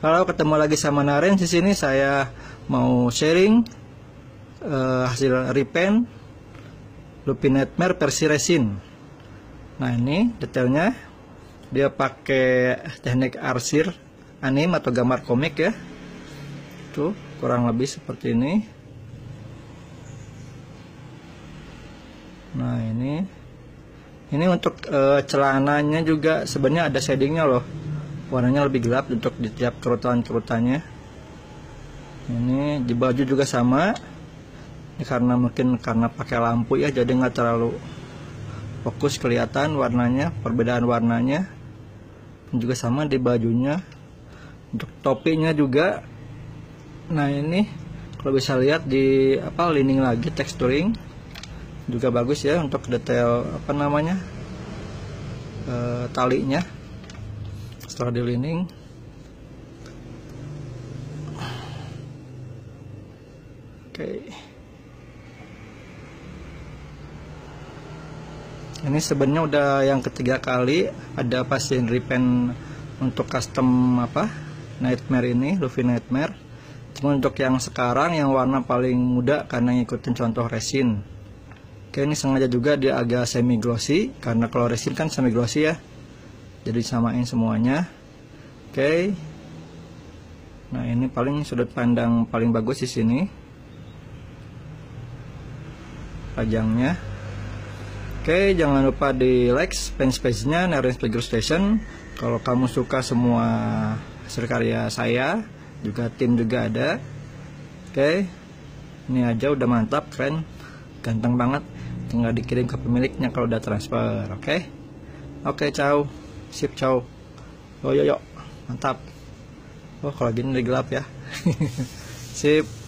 Halo, ketemu lagi sama Narenz. Di sini saya mau sharing hasil repaint Luffy Nightmare versi resin. Nah, ini detailnya dia pakai teknik arsir anime atau gambar komik ya. Tuh, kurang lebih seperti ini. Nah, ini untuk celananya juga sebenarnya ada shadingnya loh. Warnanya lebih gelap untuk di tiap kerutan-kerutannya. Ini di baju juga sama. Ini karena mungkin karena pakai lampu ya, jadi nggak terlalu fokus kelihatan warnanya, perbedaan warnanya. Dan juga sama di bajunya. Untuk topinya juga. Nah, ini kalau bisa lihat di lining lagi texturing juga bagus ya untuk detail talinya. Setelah di lining, oke. Ini sebenarnya udah yang ketiga kali ada pasien repaint untuk custom Nightmare ini, Luffy Nightmare. Cuma untuk yang sekarang yang warna paling muda karena ngikutin contoh resin. Oke, ini sengaja juga dia agak semi glossy karena kalau resin kan semi glossy ya. Jadi samain semuanya. Oke. Nah, ini paling sudut pandang paling bagus di sini. Pajangnya. Oke, jangan lupa di like fanpage-nya Narenz Figure Station. Kalau kamu suka semua hasil karya saya, juga tim juga ada. Oke. Ini aja udah mantap, keren. Ganteng banget. Tinggal dikirim ke pemiliknya kalau udah transfer, oke? Oke, ciao. Sip, ciao. Yo, mantap. Oh, kalau gini udah gelap ya. Sip.